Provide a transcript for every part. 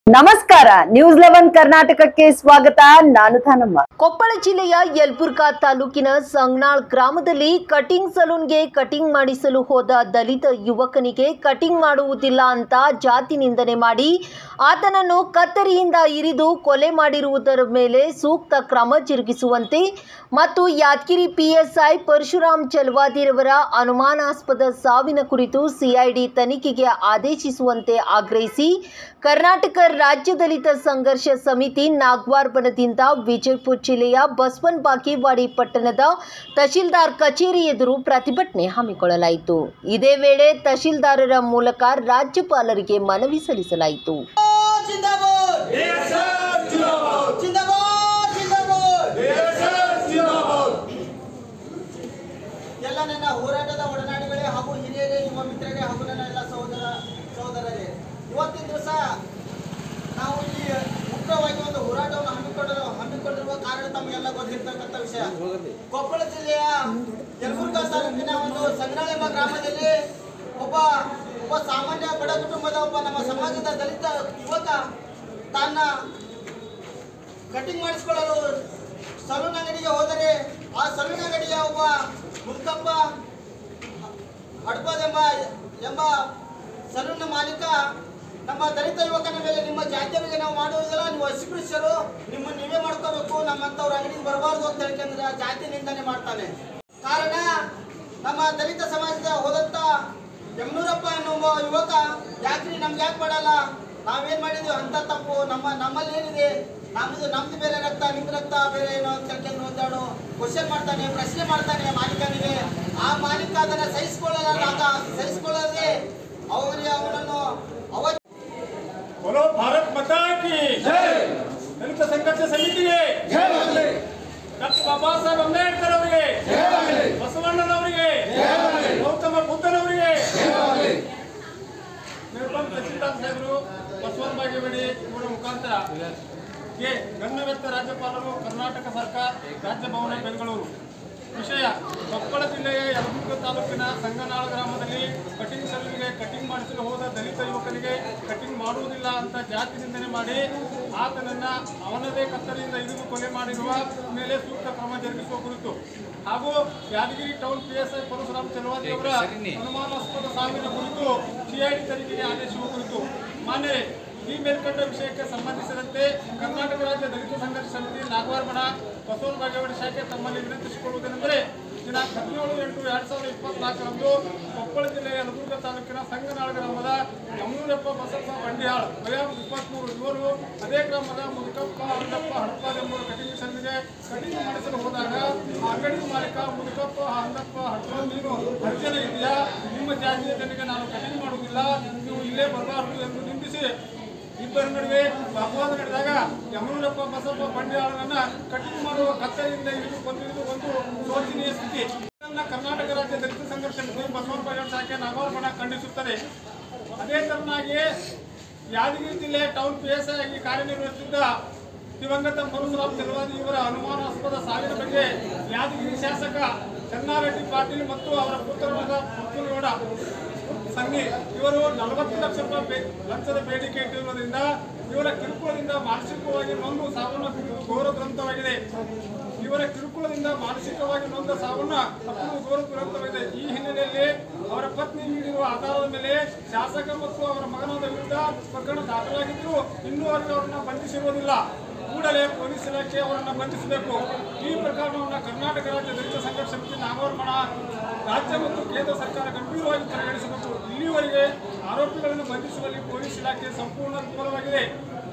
ನಮಸ್ಕಾರ ನ್ಯೂಸ್ 11 ಕರ್ನಾಟಕಕ್ಕೆ ಸ್ವಾಗತ. ನಾನು ಧಾನಮ್ಮ. ಕೊಪ್ಪಳ ಜಿಲ್ಲೆಯ ಯಲಬುರ್ಗಾ ತಾಲೂಕಿನ ಸಂಗ್ನಾಳ್ ಗ್ರಾಮದಲ್ಲಿ ಕಟಿಂಗ್ ಸಲೂನ್ಗೆ ಕಟಿಂಗ್ ಮಾಡಿಸಲು ಹೋದ ದಲಿತ ಯುವಕನಿಗೆ ಕಟಿಂಗ್ ಮಾಡುವುದಿಲ್ಲ ಅಂತ ಜಾತಿ ನಿಂದನೆ ಮಾಡಿ ಆತನನ್ನು ಕತ್ತರಿಯಿಂದ ಇರಿದು ಕೊಲೆ ಮಾಡಿರುವುದರ ಮೇಲೆ ಸೂಕ್ತ ಕ್ರಮ ಜರುಗಿಸುವಂತೆ ಮತ್ತು ಯಾದಗಿರಿ ಪಿಎಸ್ಐ ಪರಶುರಾಮ್ ಚಲವಾದಿರವರ ಅನುಮಾನಾಸ್ಪದ ಸಾವಿನ ಕುರಿತು ಸಿಐಡಿ ತನಿಖೆಗೆ ಆದೇಶಿಸುವಂತೆ ಆಗ್ರಹಿಸಿ ಕರ್ನಾಟಕ ರಾಜ್ಯ ದಲಿತ ಸಂಘರ್ಷ ಸಮಿತಿ ನಾಗವಾರ್ ಬನದಿಂದ ವಿಜಯಪುರ ಜಿಲ್ಲೆಯ ಬಸವನ ಬಾಗೇವಾಡಿ ಪಟ್ಟಣದ ತಹಶೀಲ್ದಾರ್ ಕಚೇರಿ ಎದುರು ಪ್ರತಿಭಟನೆ ಹಮ್ಮಿಕೊಳ್ಳಲಾಯಿತು. ಇದೇ ವೇಳೆ ತಹಶೀಲ್ದಾರರ ಮೂಲಕ ರಾಜ್ಯಪಾಲರಿಗೆ ಮನವಿ ಸಲ್ಲಿಸಲಾಯಿತು. ಎಲ್ಲ ನನ್ನ ಹೋರಾಟದ ಒಡನಾಡಿಗಳೇ ಹಾಗೂ ಹಿರಿಯರೇ, ಯುವ ಮಿತ್ರರೇ ಹಾಗೂ ನನ್ನ ಎಲ್ಲ ಸಹೋದರರೇ, ಇವತ್ತಿನ ದಿವಸ ನಾವು ಇಲ್ಲಿ ಮುಖ್ಯವಾಗಿ ಒಂದು ಹೋರಾಟವನ್ನು ಹಮ್ಮಿಕೊಂಡಿರುವ ಕಾರಣ ತಮಗೆಲ್ಲ ಗೊತ್ತಿರ್ತಕ್ಕಂಥ ವಿಷಯ. ಕೊಪ್ಪಳ ಜಿಲ್ಲೆಯ ಯಲಬುರ್ಗಾ ತಾಲೂಕಿನ ಒಂದು ಸಂಗ್ನಾಳ್ ಎಂಬ ಗ್ರಾಮದಲ್ಲಿ ಒಬ್ಬ ಸಾಮಾನ್ಯ ಬಡ ಕುಟುಂಬದ ನಮ್ಮ ಸಮಾಜದ ದಲಿತ ಯುವಕ ತನ್ನ ಕಟಿಂಗ್ ಮಾಡಿಸಿಕೊಳ್ಳಲು ಸಲೂನ್ ಅಂಗಡಿಗೆ ಹೋದರೆ ಆ ಸಲೂನ್ ಅಂಗಡಿಯ ಒಬ್ಬ ಮುಲ್ಕಪ್ಪ ಹಡಪದ್ ಎಂಬ ಸಲೂನ್ ಮಾಲೀಕ ನಮ್ಮ ದಲಿತ ಯುವಕನ ಮೇಲೆ ನಿಮ್ಮ ಜಾತಿಯವರಿಗೆ ನಾವು ಮಾಡುವುದಿಲ್ಲ, ನೀವು ಅಸ್ಪೃಶ್ಯರು, ನೀವೇ ಮಾಡ್ಕೋಬೇಕು, ನಮ್ಮಂತವ್ರ ಅಂಗಡಿಗೆ ಬರಬಾರ್ದು ಅಂತ ಹೇಳ್ಕೊಂಡ್ರೆ ಜಾತಿ ನಿಂದನೆ ಮಾಡ್ತಾನೆ. ಕಾರಣ ನಮ್ಮ ದಲಿತ ಸಮಾಜದ ಹೋದಂತ ಯಮನೂರಪ್ಪ ಎನ್ನುವ ಯುವಕ ಯಾಕ್ರಿ ನಮ್ಗೆ ಯಾಕೆ ಮಾಡಲ್ಲ, ನಾವೇನ್ ಮಾಡಿದ್ವಿ ಅಂತ ತಪ್ಪು, ನಮ್ಮಲ್ಲಿ ಏನಿದೆ, ನಮ್ದು ಬೇರೆ ರಕ್ತ, ನಿಮ್ ರಕ್ತ ಬೇರೆ ಏನೋ ಅಂತ ಹೇಳ್ಕೊಂಡು ಒಂದಾಡು ಕ್ವಶನ್ ಮಾಡ್ತಾನೆ, ಪ್ರಶ್ನೆ ಮಾಡ್ತಾನೆ ಮಾಲೀಕನಿಗೆ. ಆ ಮಾಲೀಕ ಅದನ್ನ ಸಹಿಸಿಕೊಳ್ಳದೆ ಅವನನ್ನು बोलो भारत माता की जय। दलित संघर्ष समितिಗೆ ಜೈ. ಡಾಕ್ಟರ್ ಬಾಬಾ ಸಾಹೇಬ್ ಅಂಬೇಡ್ಕರ್ ಅವರಿಗೆ ಜೈ. ಬಸವಣ್ಣನವರಿಗೆ ಜೈ. ಗೌತಮ ಬುದ್ಧನವರಿಗೆ ಜೈ. ನಿರ್ಮಲ ತಹಶೀಲ್ದಾರ್ ಸಾಹೇಬರು ಬಸವನ ಬಾಗೇವಾಡಿ ಇವರ ಮುಖಾಂತರ ಗಣ್ಯವ್ಯಕ್ತ ರಾಜ್ಯಪಾಲರು ಕರ್ನಾಟಕ ಸರ್ಕಾರ ರಾಜ್ಯ ಭವನ ಬೆಂಗಳೂರು. ವಿಷಯ: ಕೊಪ್ಪಳ ಜಿಲ್ಲೆಯ ಯಲಬುರ್ಗಾ ತಾಲೂಕಿನ ಸಂಗನಾಳ ಗ್ರಾಮದಲ್ಲಿ ಕಟಿಂಗ್ ಸಲೂನ್ಗೆ ಕಟಿಂಗ್ ಮಾಡಿಸಲು ಹೋದ ದಲಿತ ಯುವಕನಿಗೆ ಕಟಿಂಗ್ ಮಾಡುವುದಿಲ್ಲ ಅಂತ ಜಾತಿ ನಿಂದನೆ ಮಾಡಿ ಆತನನ್ನ ಅವನದೇ ಕತ್ತರಿಯಿಂದ ಇರಿದು ಕೊಲೆ ಮಾಡಿರುವ ಮೇಲೆ ಸೂಕ್ತ ಕ್ರಮ ಜರುಗಿಸುವ ಕುರಿತು ಹಾಗೂ ಯಾದಗಿರಿ ಟೌನ್ ಪಿಎಸ್ಐ ಪರಶುರಾಮ್ ಚಲವಾದಿ ಅವರ ಅನುಮಾನಾಸ್ಪದ ಸಾವಿನ ಕುರಿತು ಸಿಐಡಿ ತನಿಖೆಗೆ ಆದೇಶಿಸುವ ಕುರಿತು ಮಾನ್ಯರೇ, ಈ ಮೇಲ್ಕಂಡ ವಿಷಯಕ್ಕೆ ಸಂಬಂಧಿಸಿದಂತೆ ಕರ್ನಾಟಕ ರಾಜ್ಯ ದಲಿತ ಸಂಘರ್ಷ ಸಮಿತಿ ನಾಗವಾರ್ ಬಣ ಬಸವನ ಬಾಗೇವಾಡಿ ಶಾಖೆ ತಮ್ಮಲ್ಲಿ ವಿನಂತಿಸಿಕೊಳ್ಳುವುದೇನೆಂದರೆ ದಿನಾಂಕ 17/8/2024ರಂದು ಕೊಪ್ಪಳ ಜಿಲ್ಲೆಯ ಯಲಬುರ್ಗಾ ತಾಲೂಕಿನ ಸಂಗನಾಳ ಗ್ರಾಮದ ಯಮನೂರಪ್ಪ ಬಸಪ್ಪ ಬಂಡಿಯಾಳ್ ವಯ 23 ಇವರು ಅದೇ ಗ್ರಾಮದ ಮುದುಕಪ್ಪ ಹಂದಪ್ಪ ಹಡಪದ್ ಎಂಬುವರು ಕಟಿಂಗ್ ಸಲೂನ್ಗೆ ಕಟಿಂಗ್ ಮಾಡಿಸಲು ಹೋದಾಗ ಅಂಗಡಿ ಮಾಲೀಕ ಮುದುಕಪ್ಪ ಹಂದಪ್ಪ ಹಡಪದ್, ನೀನು ಅರ್ಜನ ಇದೆಯಾ, ನಿಮ್ಮ ಜಾತಿಯ ಜನರಿಗೆ ನಾನು ಕಟಿಂಗ್ ಮಾಡುವುದಿಲ್ಲ, ನೀವು ಇಲ್ಲೇ ಬರಬಾರದು ಎಂದು ನಿಂದಿಸಿ ಇಬ್ಬರ ನಡುವೆ ವಾಗ್ವಾದ ನಡೆದಾಗ ಯಮನೂರಪ್ಪ ಬಸಪ್ಪ ಬಂಡಿಯಾಳನನ್ನ ಕಟಿಂಗ್ ಮಾಡುವ ಕತ್ತರಿಯಿಂದ ಇರಿದು ಕೊಂದಿರುವುದು ಒಂದು ಶೋಚನೀಯ ಸ್ಥಿತಿ. ಕರ್ನಾಟಕ ರಾಜ್ಯ ದಲಿತ ಸಂಘರ್ಷ ಸಮಿತಿ ಬಸವನ ಬಾಗೇವಾಡಿ ಶಾಖೆ ನಾಗವಾರ್ ಬಣ ಖಂಡಿಸುತ್ತದೆ. ಅದೇ ತರನಾಗಿ ಯಾದಗಿರಿ ಜಿಲ್ಲೆ ಟೌನ್ ಪಿಎಸ್ಐ ಆಗಿ ಕಾರ್ಯನಿರ್ವಹಿಸುತ್ತಿದ್ದ ದಿವಂಗತ ಪರಶುರಾಮ್ ಚಲವಾದಿ ಇವರ ಅನುಮಾನಾಸ್ಪದ ಸಾವಿನ ಬಗ್ಗೆ ಯಾದಗಿರಿ ಶಾಸಕ ಚನ್ನಾರೆಡ್ಡಿ ಪಾಟೀಲ್ ಮತ್ತು ಅವರ ಪುತ್ರರಾದ ಪುತ್ತೂರಗೌಡ ಸಂಘಿ ಇವರು 40 ಲಕ್ಷ ರೂಪಾಯಿ ಲಂಚದ ಬೇಡಿಕೆ ಇಟ್ಟಿರುವುದರಿಂದ ಇವರ ಕಿರುಕುಳದಿಂದ ಮಾನಸಿಕವಾಗಿ ನೊಂದು ಸಾವನ್ನಪ್ಪಿರುವುದು ಘೋರ ದುರಂತವಾಗಿದೆ. ಇವರ ಕಿರುಕುಳದಿಂದ ಮಾನಸಿಕವಾಗಿ ನೊಂದ ಸಾವನ್ನ ಅಪ್ಪುವುದು ಘೋರ ದುರಂತವಾಗಿದೆ. ಈ ಹಿನ್ನೆಲೆಯಲ್ಲಿ ಅವರ ಪತ್ನಿ ನೀಡಿರುವ ಆಧಾರದ ಮೇಲೆ ಶಾಸಕ ಮತ್ತು ಅವರ ಮಗನಾದ ವಿರುದ್ಧ ಪ್ರಕರಣ ದಾಖಲಾಗಿದ್ದು ಇನ್ನೂವರೆಗೂ ಅವರನ್ನು ಬಂಧಿಸಿರುವುದಿಲ್ಲ. ಕೂಡಲೇ ಪೊಲೀಸ್ ಇಲಾಖೆ ಅವರನ್ನು ಬಂಧಿಸಬೇಕು. ಈ ಪ್ರಕರಣವನ್ನು ಕರ್ನಾಟಕ ರಾಜ್ಯ ದಲಿತ ಸಂಘರ್ಷ ಸಮಿತಿ ನಾಗವಾರ್ ಬಣ ರಾಜ್ಯ ಮತ್ತು ಕೇಂದ್ರ ಸರ್ಕಾರ ಗಂಭೀರವಾಗಿ ಪರಿಗಣಿಸಬೇಕು. ಇಲ್ಲಿವರೆಗೆ ಆರೋಪಿಗಳನ್ನು ಬಂಧಿಸುವಲ್ಲಿ ಪೊಲೀಸ್ ಇಲಾಖೆ ಸಂಪೂರ್ಣ ವಿಫಲವಾಗಿದೆ.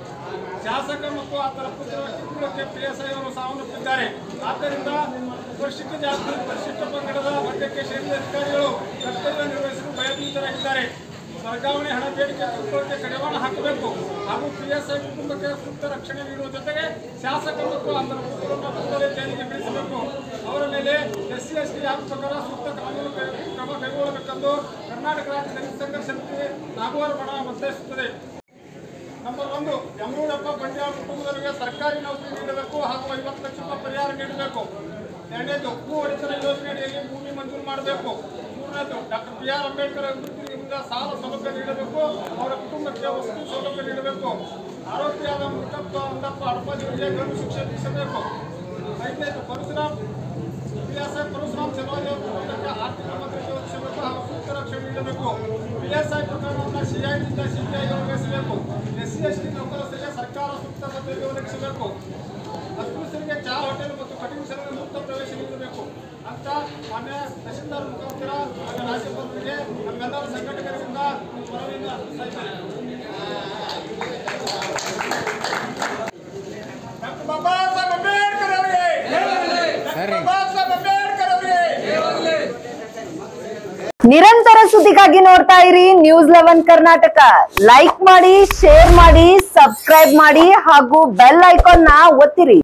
ಶಾಸಕ ಮತ್ತು ಆತನ ಪುತ್ರರ ಕಿರುಕುಳಕ್ಕೆ ಪಿಎಸ್ಐ ಅವರು ಸಾವನ್ನಪ್ಪಿದ್ದಾರೆ. ಆದ್ದರಿಂದ ಪರಿಶಿಷ್ಟ ಜಾತಿ, ಪರಿಶಿಷ್ಟ ಪಂಗಡದ ವರ್ಗಕ್ಕೆ ಸೇರಿದ ಅಧಿಕಾರಿಗಳು ಕರ್ತವ್ಯ ನಿರ್ವಹಿಸಲು ಭಯಭೀತರಾಗಿದ್ದಾರೆ. ವರ್ಗಾವಣೆ ಹಣ ಬೇಡಿಕೆ ಕಿರುಕುಳಕ್ಕೆ ಕಡಿವಾಣ ಹಾಕಬೇಕು ಹಾಗೂ ಪಿಎಸ್ಐ ಕುಟುಂಬಕ್ಕೆ ಸೂಕ್ತ ರಕ್ಷಣೆ ನೀಡುವ ಜೊತೆಗೆ ಶಾಸಕ ಮತ್ತು ಆತನ ಪುತ್ರರನ್ನು ಕೂಡಲೇ ಜೈಲಿಗೆ ಬಿಡಿಸಬೇಕು. ಅವರ ಮೇಲೆ SC/ST ಆಕ್ಟ್ ಪ್ರಕಾರ ಸೂಕ್ತ ಕ್ರಮ ಕೈಗೊಳ್ಳಬೇಕೆಂದು ಕರ್ನಾಟಕ ರಾಜ್ಯ ದಲಿತ ಸಂಘರ್ಷ ಸಮಿತಿ ನಾಗವಾರ್ ಬಣ ಒತ್ತಾಯಿಸುತ್ತದೆ. ನಂಬರ್ 1, ಯಮನೂರಪ್ಪ ಬಂಡಿಯಾಳ್ ಕುಟುಂಬದವರಿಗೆ ಸರ್ಕಾರಿ ನೌಕರಿ ನೀಡಬೇಕು ಹಾಗೂ 50 ಲಕ್ಷ ರೂಪಾಯಿ ಪರಿಹಾರ ನೀಡಬೇಕು. ಎರಡನೇದು, ಭೂ ಒಡೆತನ ಯೋಜನೆಯಡಿಯಲ್ಲಿ ಭೂಮಿ ಮಂಜೂರು ಮಾಡಬೇಕು. ಮೂರನೇದು, ಡಾಕ್ಟರ್ BR ಅಂಬೇಡ್ಕರ್ ಅಭಿವೃದ್ಧಿಯಿಂದ ಸಾಲ ಸೌಲಭ್ಯ ನೀಡಬೇಕು. ಅವರ ಕುಟುಂಬಕ್ಕೆ ವಸ್ತು ಸೌಲಭ್ಯ ನೀಡಬೇಕು. ಆರೋಪಿಯಾದ ಮುತ್ತಪ್ಪ ಅಂದಪ್ಪ ಹಡಪಜಿಯವರಿಗೆ ಗಲ್ಲು ಶಿಕ್ಷೆ ವಿಧಿಸಬೇಕು. 5ನೇದು ಪರಶುರಾಮ್ PSI ಪರಶುರಾಮ್ ಚಲವಾದಿ ಕುಟುಂಬಕ್ಕೆ ಆರ್ಥಿಕ ಭದ್ರತೆ ಒದಗಿಸಬೇಕು ಹಾಗೂ ಸೂಕ್ತ ರಕ್ಷಣೆ ನೀಡಬೇಕು. PSI ಪ್ರಕರಣವನ್ನು CIDಯಿಂದ CBIಗೆ ವರ್ಗಾಯಿಸಬೇಕು. SC ST ನೌಕರರಿಗೆ ಸರ್ಕಾರ ಸೂಕ್ತ ಭದ್ರತೆ ಒದಗಿಸಬೇಕು. ಅಸ್ಪೃಶ್ಯರಿಗೆ ಚಹಾ ಹೋಟೆಲ್ ಮತ್ತು ಕಟಿಂಗ್ ಸಲೂನ್ ಮುಕ್ತ ಪ್ರವೇಶ ನೀಡಬೇಕು ಅಂತ ಮಾನ್ಯ ತಹಶೀಲ್ದಾರ್ ಮುಖಾಂತರ ರಾಜ್ಯಪಾಲರಿಗೆ ನಮ್ಮೆಲ್ಲರ ಸಂಘಟಕರಿಂದ ಮನವಿಯನ್ನು ಅರ್ಪಿಸಿದ್ದಾರೆ. ಡಾಕ್ಟರ್ ಬಾಬಾ ಸಾಹೇಬ್ ಅಂಬೇಡ್ಕರ್ ಅವರಿಗೆ ನಿರಂತರ ಸುದ್ದಿಗಾಗಿ ನೋಡ್ತಾ ಇರಿ ನ್ಯೂಸ್ 11 ಕರ್ನಾಟಕ. ಲೈಕ್ ಮಾಡಿ, ಶೇರ್ ಮಾಡಿ, ಸಬ್ಸ್ಕ್ರೈಬ್ ಮಾಡಿ ಹಾಗೂ ಬೆಲ್ ಐಕಾನ್ ನ ಒತ್ತಿರಿ.